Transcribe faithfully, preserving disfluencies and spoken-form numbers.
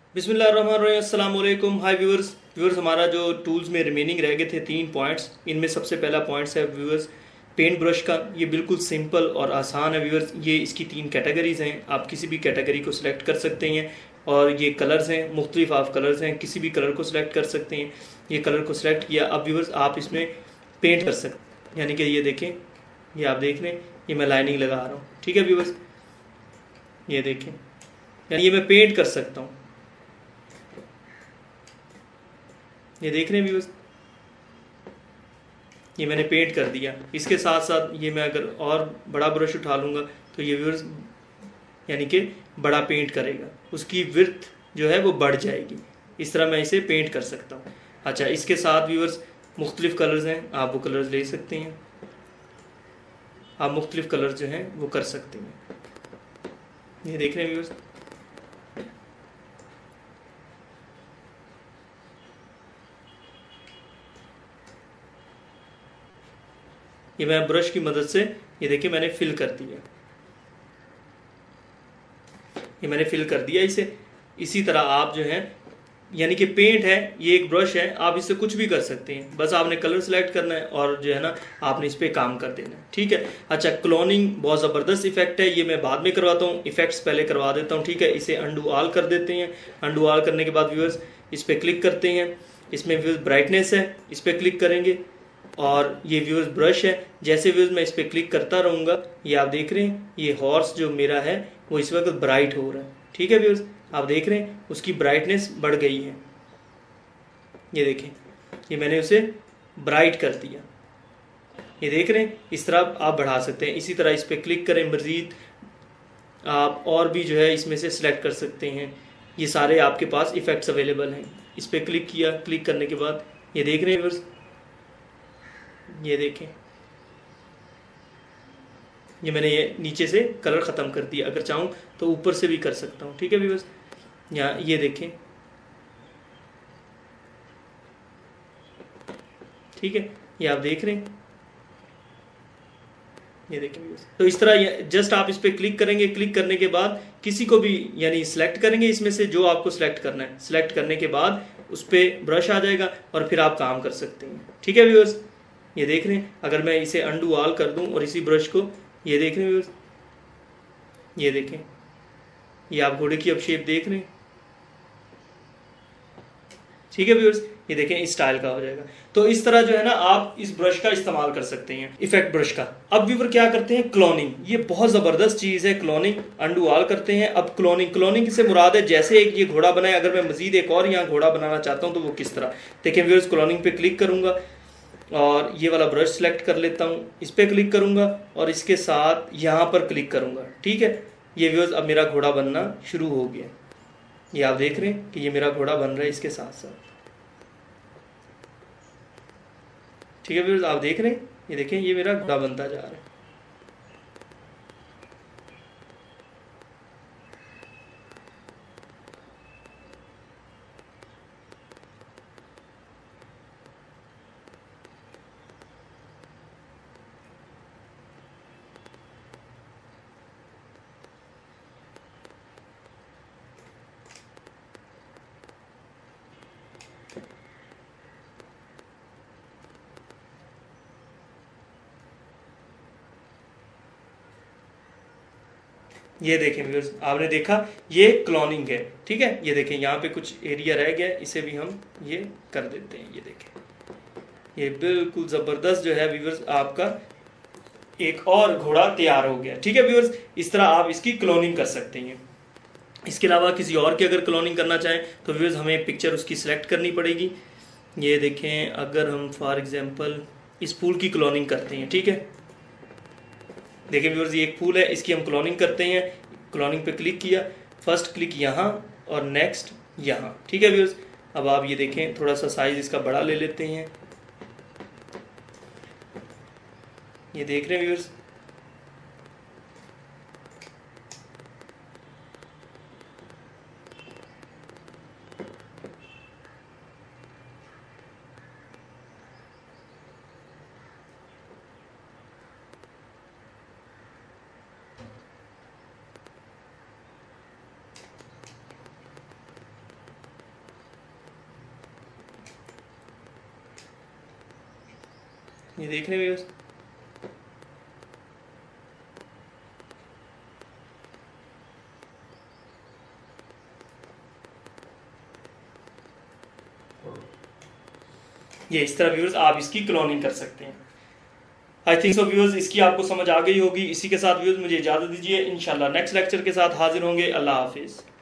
बिस्मिल्लाहिर्रहमानिर्रहीम, अस्सलाम वालेकुम। हाय व्यूअर्स व्यूअर्स हमारा जो टूल्स में रिमेनिंग रह गए थे तीन पॉइंट्स, इनमें सबसे पहला पॉइंट्स है व्यूअर्स पेंट ब्रश का। ये बिल्कुल सिंपल और आसान है व्यूअर्स। ये इसकी तीन कैटेगरीज हैं, आप किसी भी कैटेगरी को सिलेक्ट कर सकते हैं। और ये कलर्स हैं, मुख्तलिफ ऑफ कलर्स हैं, किसी भी कलर को सिलेक्ट कर सकते हैं। ये कलर को सिलेक्ट किया, अब व्यूअर्स आप इसमें पेंट कर सकते हैं। यानी कि ये देखें, ये आप देख रहे हैं, ये मैं लाइनिंग लगा रहा हूँ। ठीक है व्यूअर्स, ये देखें, यानी ये मैं पेंट कर सकता हूँ। ये देख रहे हैं व्यूअर्स, ये मैंने पेंट कर दिया। इसके साथ साथ ये मैं अगर और बड़ा ब्रश उठा लूँगा तो ये व्यूअर्स यानी कि बड़ा पेंट करेगा, उसकी विड्थ जो है वो बढ़ जाएगी। इस तरह मैं इसे पेंट कर सकता हूँ। अच्छा, इसके साथ व्यूअर्स मुख्तलिफ कलर्स हैं, आप वो कलर्स ले सकते हैं। आप मुख्तलिफ कलर्स जो हैं वो कर सकते हैं। ये देख रहे हैं व्यूअर्स, ये मैं ब्रश की मदद से ये देखिए मैंने फिल कर दिया। ये मैंने फिल कर दिया इसे। इसी तरह आप जो है यानी कि पेंट है, ये एक ब्रश है, आप इससे कुछ भी कर सकते हैं। बस आपने कलर सेलेक्ट करना है और जो है ना आपने इस पर काम कर देना है। ठीक है। अच्छा, क्लोनिंग बहुत ज़बरदस्त इफेक्ट है, ये मैं बाद में करवाता हूँ, इफेक्ट्स पहले करवा देता हूँ। ठीक है, इसे अंडू ऑल कर देते हैं। अंडू ऑल करने के बाद व्यूअर्स इस पर क्लिक करते हैं। इसमें व्यूअर्स ब्राइटनेस है, इस पर क्लिक करेंगे और ये व्यूअर्स ब्रश है। जैसे व्यूअर्स मैं इस पर क्लिक करता रहूँगा, ये आप देख रहे हैं ये हॉर्स जो मेरा है वो इस वक्त ब्राइट हो रहा है। ठीक है व्यूअर्स, आप देख रहे हैं उसकी ब्राइटनेस बढ़ गई है। ये देखें, ये मैंने उसे ब्राइट कर दिया। ये देख रहे हैं, इस तरह आप बढ़ा सकते हैं। इसी तरह इस पर क्लिक करें, मज़ीद आप और भी जो है इसमें से सिलेक्ट कर सकते हैं। ये सारे आपके पास इफ़ेक्ट्स अवेलेबल हैं। इस पर क्लिक किया, क्लिक करने के बाद ये देख रहे हैं व्यूअर्स, ये देखें, ये मैंने ये नीचे से कलर ख़त्म कर दिया। अगर चाहूँ तो ऊपर से भी कर सकता हूँ। ठीक है व्यूअर्स, यहाँ ये देखें, ठीक है, ये आप देख रहे हैं, ये देखें व्यूअर्स। तो इस तरह जस्ट आप इस पर क्लिक करेंगे, क्लिक करने के बाद किसी को भी यानी सिलेक्ट करेंगे इसमें से जो आपको सिलेक्ट करना है। सिलेक्ट करने के बाद उस पर ब्रश आ जाएगा और फिर आप काम कर सकते हैं। ठीक है व्यूअर्स, ये देख रहे हैं, अगर मैं इसे अंडू ऑल कर दूं और इसी ब्रश को, ये देख रहे हैं व्यूअर्स, ये देखें, ये आप घोड़े की अब शेप देख रहे हैं। ठीक है व्यूअर्स, ये देखें इस स्टाइल का हो जाएगा। तो इस तरह जो है ना आप इस ब्रश का इस्तेमाल कर सकते हैं, इफेक्ट ब्रश का। अब व्यूअर क्या करते हैं, क्लोनिंग। ये बहुत जबरदस्त चीज है क्लोनिंग। अंडू ऑल करते हैं। अब क्लोनिंग, क्लोनिंग से मुराद है जैसे एक ये घोड़ा बनाए, अगर मैं मजीद एक और यहाँ घोड़ा बनाना चाहता हूँ तो वो किस तरह। देखें व्यूअर्स, क्लोनिंग पे क्लिक करूंगा और ये वाला ब्रश सेलेक्ट कर लेता हूँ। इस पर क्लिक करूंगा और इसके साथ यहाँ पर क्लिक करूंगा। ठीक है, ये व्यूअर्स अब मेरा घोड़ा बनना शुरू हो गया। ये आप देख रहे हैं कि ये मेरा घोड़ा बन रहा है इसके साथ साथ। ठीक है व्यूअर्स, आप देख रहे हैं, ये देखें ये मेरा घोड़ा बनता जा रहा है। ये देखें व्यूअर्स, आपने देखा ये क्लोनिंग है। ठीक है, ये देखें यहाँ पे कुछ एरिया रह गया, इसे भी हम ये कर देते हैं। ये देखें, ये बिल्कुल ज़बरदस्त जो है व्यूअर्स आपका एक और घोड़ा तैयार हो गया। ठीक है व्यूअर्स, इस तरह आप इसकी क्लोनिंग कर सकते हैं। इसके अलावा किसी और की अगर क्लोनिंग करना चाहें तो व्यूअर्स हमें पिक्चर उसकी सिलेक्ट करनी पड़ेगी। ये देखें, अगर हम फॉर एग्जांपल इस फूल की क्लोनिंग करते हैं। ठीक है, देखिए व्यूअर्स, ये एक फूल है, इसकी हम क्लोनिंग करते हैं। क्लोनिंग पे क्लिक किया, फर्स्ट क्लिक यहाँ और नेक्स्ट यहाँ। ठीक है व्यूअर्स, अब आप ये देखें, थोड़ा सा साइज इसका बड़ा ले लेते हैं। ये देख रहे हैं व्यूअर्स, ये देख रहे व्यूअर्स, ये इस तरह व्यूअर्स आप इसकी क्लोनिंग कर सकते हैं। आई थिंक सो व्यूअर्स इसकी आपको समझ आ गई होगी। इसी के साथ व्यूअर्स मुझे इजाजत दीजिए, इंशाल्लाह नेक्स्ट लेक्चर के साथ हाजिर होंगे। अल्लाह हाफिज।